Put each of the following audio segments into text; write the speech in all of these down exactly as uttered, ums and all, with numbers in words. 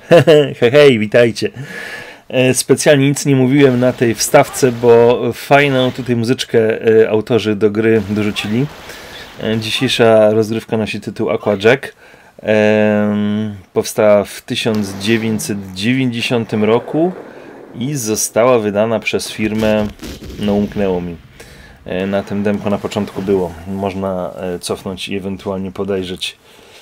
Hej, hej, witajcie. Specjalnie nic nie mówiłem na tej wstawce, bo fajną tutaj muzyczkę autorzy do gry dorzucili. Dzisiejsza rozgrywka nosi tytuł Aquajack. Powstała w tysiąc dziewięćset dziewięćdziesiątym roku i została wydana przez firmę, no umknęło mi. Na tym demko na początku było. Można cofnąć i ewentualnie podejrzeć.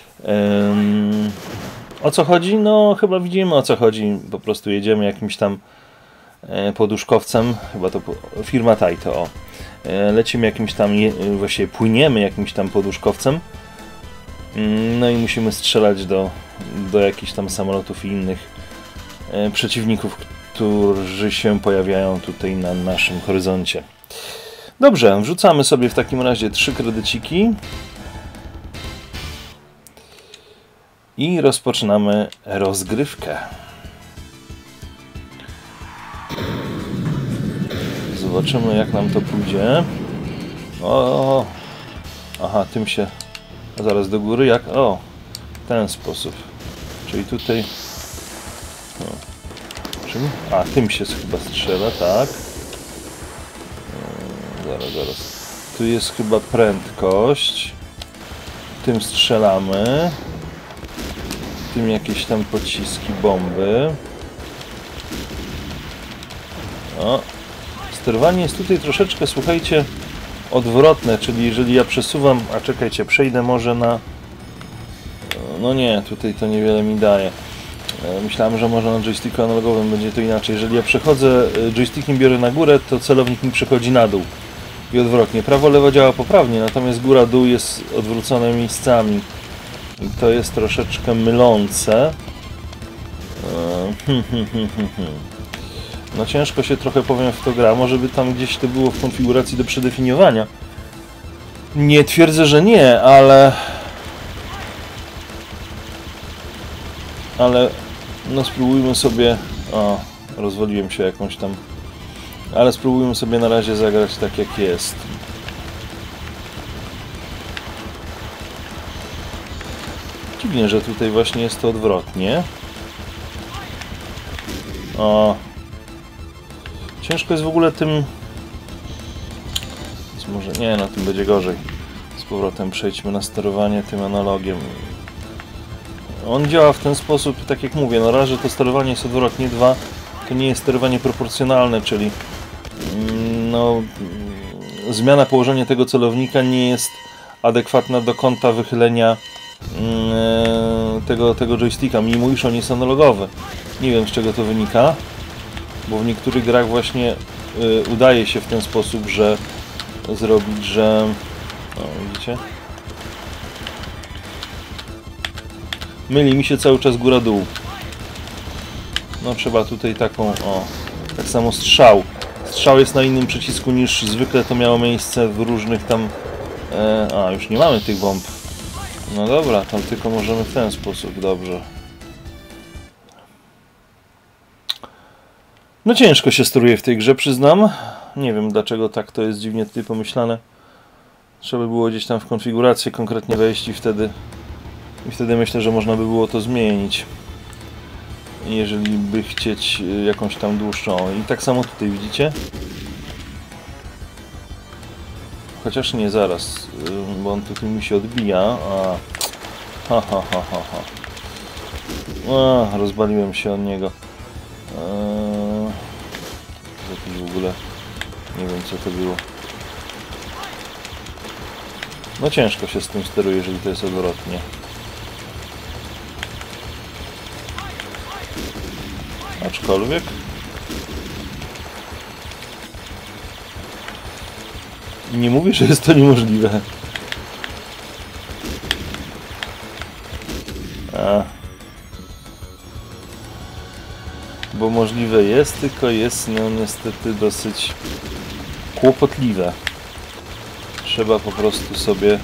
O co chodzi? No chyba widzimy, o co chodzi. Po prostu jedziemy jakimś tam poduszkowcem. Chyba to firma Taito. O. Lecimy jakimś tam, właściwie płyniemy jakimś tam poduszkowcem. No i musimy strzelać do, do jakichś tam samolotów i innych przeciwników, którzy się pojawiają tutaj na naszym horyzoncie. Dobrze, wrzucamy sobie w takim razie trzy kredyciki. I rozpoczynamy rozgrywkę. Zobaczymy, jak nam to pójdzie. O, aha, tym się zaraz do góry. Jak? O, w ten sposób. Czyli tutaj. O, czym? A, tym się chyba strzela, tak. O, zaraz, zaraz. Tu jest chyba prędkość. Tym strzelamy. Tym jakieś tam pociski, bomby. O. Sterowanie jest tutaj troszeczkę, słuchajcie, odwrotne, czyli jeżeli ja przesuwam, a czekajcie, przejdę może na... No nie, tutaj to niewiele mi daje. Myślałem, że może na joysticku analogowym będzie to inaczej. Jeżeli ja przechodzę, joystickiem biorę na górę, to celownik mi przechodzi na dół. I odwrotnie. Prawo-lewo działa poprawnie, natomiast góra-dół jest odwrócone miejscami. I to jest troszeczkę mylące. No ciężko się trochę, powiem, w to gra. Może by tam gdzieś to było w konfiguracji do przedefiniowania. Nie twierdzę, że nie, ale... Ale... No spróbujmy sobie... O, rozwaliłem się jakąś tam... Ale spróbujmy sobie na razie zagrać tak, jak jest. Dziwnie, że tutaj właśnie jest to odwrotnie. O. Ciężko jest w ogóle tym... Więc może... Nie, na tym będzie gorzej. Z powrotem przejdźmy na sterowanie tym analogiem. On działa w ten sposób, tak jak mówię, no raz, że to sterowanie jest odwrotnie, dwa, to nie jest sterowanie proporcjonalne, czyli no, zmiana położenia tego celownika nie jest adekwatna do kąta wychylenia tego, tego joysticka, mimo iż on jest analogowy. Nie wiem, z czego to wynika, bo w niektórych grach właśnie y, udaje się w ten sposób, że zrobić, że... O, widzicie? Myli mi się cały czas góra-dół. No trzeba tutaj taką... O, tak samo strzał. Strzał jest na innym przycisku niż zwykle to miało miejsce w różnych tam... E, a, już nie mamy tych bomb. No dobra, tam tylko możemy w ten sposób, dobrze. No ciężko się steruje w tej grze, przyznam. Nie wiem, dlaczego tak to jest dziwnie tutaj pomyślane. Trzeba by było gdzieś tam w konfigurację konkretnie wejść i wtedy... I wtedy myślę, że można by było to zmienić. Jeżeli by chcieć jakąś tam dłuższą. I tak samo tutaj, widzicie? Chociaż nie, zaraz, bo on tutaj mi się odbija. A. Ha, ha, ha, ha, ha. A, rozbaliłem się od niego. Eee, jakiś w ogóle... Nie wiem, co to było. No ciężko się z tym steruje, jeżeli to jest odwrotnie. Aczkolwiek... Nie mówię, że jest to niemożliwe. A. Bo możliwe jest, tylko jest no niestety dosyć kłopotliwe. Trzeba po prostu sobie...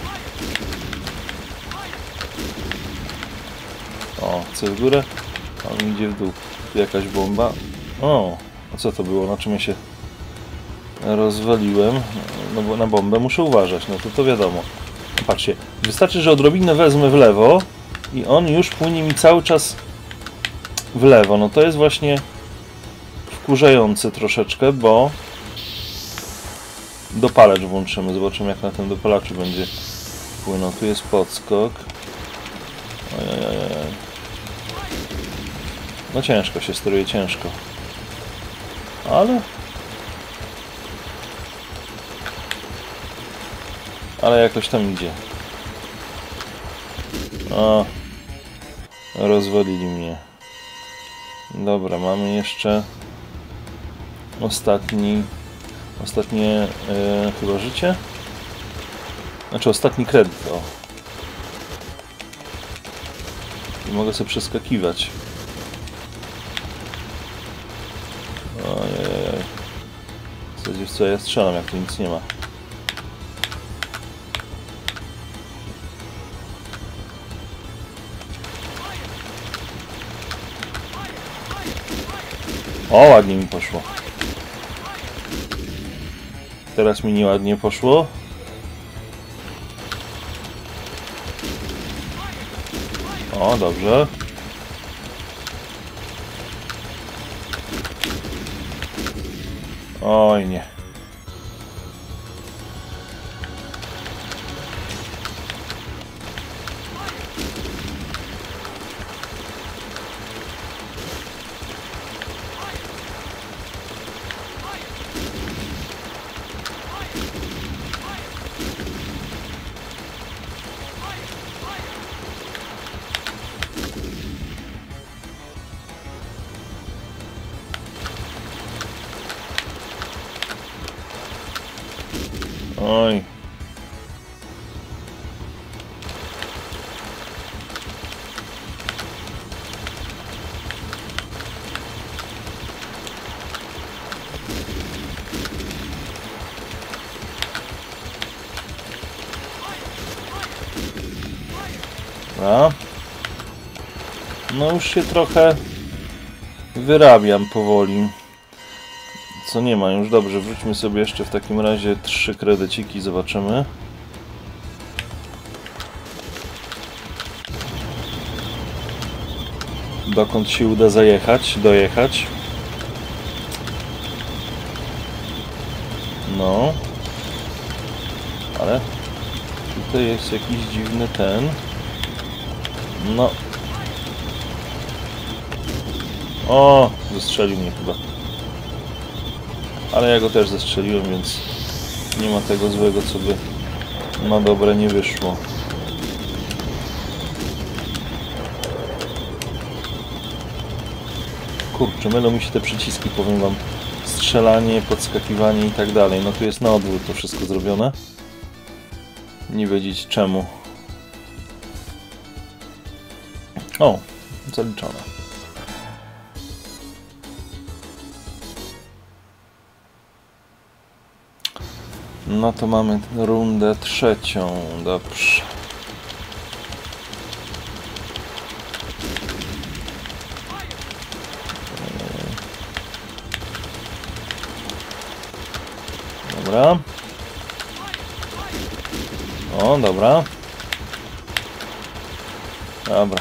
O, co w górę? A on idzie w dół. Tu jakaś bomba. O, a co to było? Na czym ja się rozwaliłem? No bo na bombę muszę uważać, no to to wiadomo. Patrzcie, wystarczy, że odrobinę wezmę w lewo i on już płynie mi cały czas w lewo. No to jest właśnie wkurzające troszeczkę, bo dopalacz włączymy. Zobaczymy, jak na tym dopalaczu będzie płynął. Tu jest podskok. Ojej. No ciężko się steruje, ciężko. Ale... Ale jakoś tam idzie. O, rozwalili mnie. Dobra, mamy jeszcze ostatni, ostatnie yy, chyba życie. Znaczy ostatni kredyt. O. I mogę sobie przeskakiwać. Ojej. W zasadzie w co ja strzelam, jak tu nic nie ma. O, ładnie mi poszło. Teraz mi nieładnie poszło. O, dobrze. Oj, nie. Oj. A. No już się trochę wyrabiam powoli. Co nie ma już, dobrze, wróćmy sobie jeszcze w takim razie trzy kredyciki, zobaczymy. Dokąd się uda zajechać, dojechać. No. Ale tutaj jest jakiś dziwny ten. No. O, zestrzelił mnie chyba. Ale ja go też zestrzeliłem, więc nie ma tego złego, co by na dobre nie wyszło. Kurczę, mylą mi się te przyciski, powiem wam. Strzelanie, podskakiwanie i tak dalej. No tu jest na odwrót to wszystko zrobione. Nie wiedzieć czemu. O, zaliczone. No to mamy rundę trzecią. Dobrze. Dobra. O, dobra. Dobra.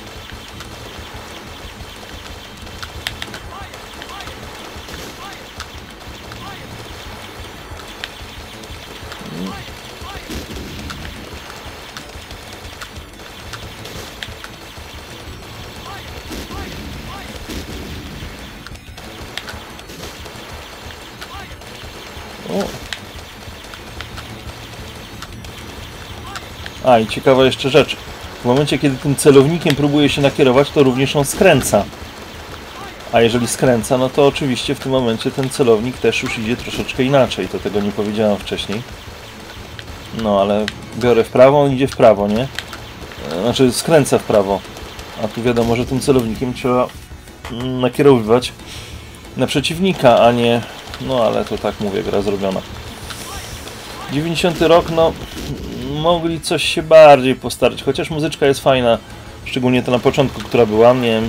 O. A i ciekawa jeszcze rzecz. W momencie, kiedy tym celownikiem próbuje się nakierować, to również on skręca. A jeżeli skręca, no to oczywiście w tym momencie ten celownik też już idzie troszeczkę inaczej. To tego nie powiedziałem wcześniej. No, ale biorę w prawo, on idzie w prawo, nie? Znaczy skręca w prawo. A tu wiadomo, że tym celownikiem trzeba nakierowywać na przeciwnika, a nie... No, ale to tak mówię, gra zrobiona. dziewięćdziesiąty rok, no... Mogli coś się bardziej postarać, chociaż muzyczka jest fajna. Szczególnie to na początku, która była, nie wiem...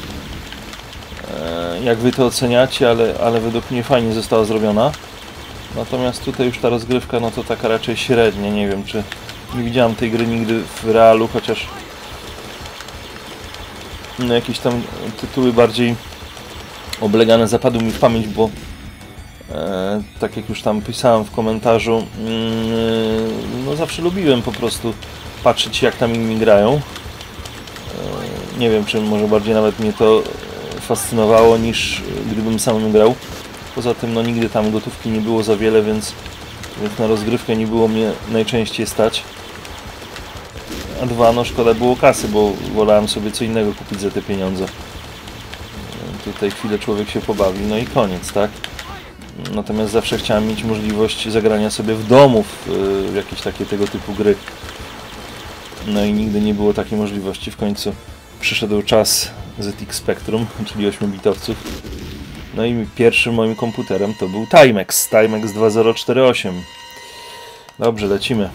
Jak wy to oceniacie, ale, ale według mnie fajnie została zrobiona. Natomiast tutaj już ta rozgrywka, no to taka raczej średnia. Nie wiem, czy nie widziałem tej gry nigdy w realu, chociaż no, jakieś tam tytuły bardziej oblegane zapadły mi w pamięć, bo e, tak jak już tam pisałem w komentarzu, yy, no zawsze lubiłem po prostu patrzeć, jak tam inni grają. E, nie wiem, czy może bardziej nawet mnie to fascynowało, niż gdybym sam grał. Poza tym, no nigdy tam gotówki nie było za wiele, więc, więc na rozgrywkę nie było mnie najczęściej stać. A dwa, no szkoda było kasy, bo wolałem sobie co innego kupić za te pieniądze. Tutaj chwilę człowiek się pobawi, no i koniec, tak? Natomiast zawsze chciałem mieć możliwość zagrania sobie w domu w, w jakieś takie tego typu gry. No i nigdy nie było takiej możliwości. W końcu przyszedł czas Z X Spectrum, czyli ośmiobitowców. No i pierwszym moim komputerem to był Timex, Timex dwa zero cztery osiem. Dobrze, lecimy.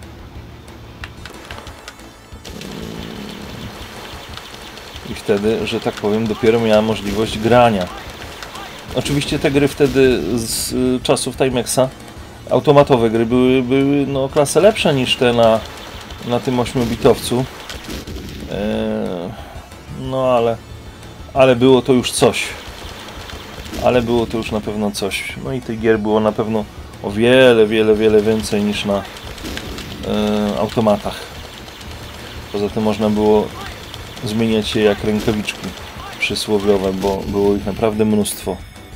I wtedy, że tak powiem, dopiero miałem możliwość grania. Oczywiście te gry wtedy z czasów Timexa, automatowe gry, były, były no, klasę lepsze niż te na, na tym ośmiobitowcu. Eee, no ale, ale było to już coś. Ale było to już na pewno coś. No i tych gier było na pewno o wiele, wiele, wiele więcej niż na e, automatach. Poza tym można było zmieniać je jak rękawiczki przysłowiowe, bo było ich naprawdę mnóstwo.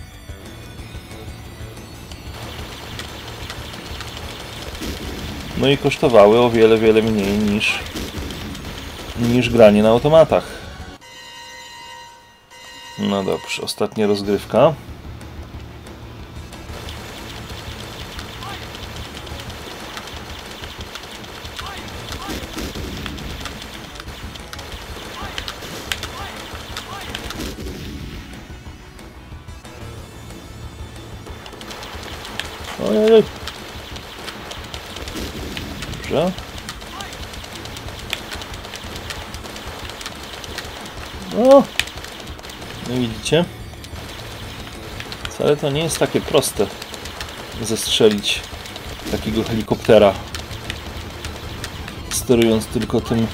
No i kosztowały o wiele, wiele mniej niż, niż granie na automatach. No dobrze, ostatnia rozgrywka. Ojej. Dobrze. O! No widzicie? Wcale to nie jest takie proste zestrzelić takiego helikoptera, sterując tylko tym.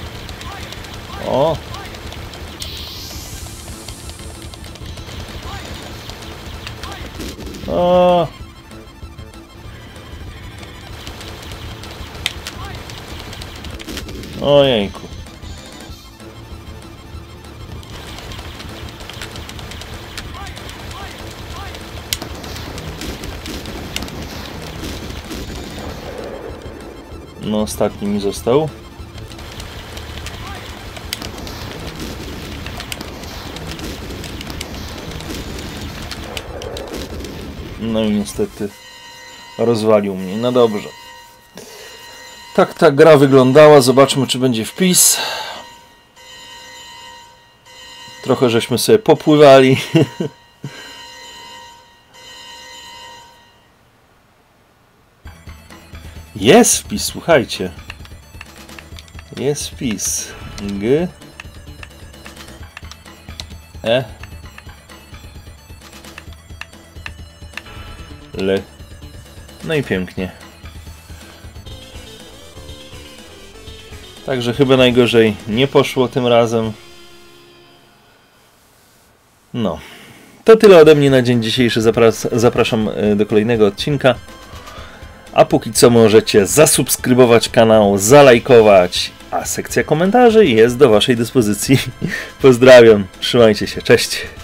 O! O! Ojejku. No ostatni mi został. No i niestety rozwalił mnie. No dobrze. Tak ta gra wyglądała. Zobaczmy, czy będzie wpis. Trochę żeśmy sobie popływali. Jest wpis, słuchajcie. Jest wpis. G. E. L. No i pięknie. Także chyba najgorzej nie poszło tym razem. No. To tyle ode mnie na dzień dzisiejszy. Zapraszam do kolejnego odcinka. A póki co możecie zasubskrybować kanał, zalajkować, a sekcja komentarzy jest do waszej dyspozycji. Pozdrawiam, trzymajcie się, cześć!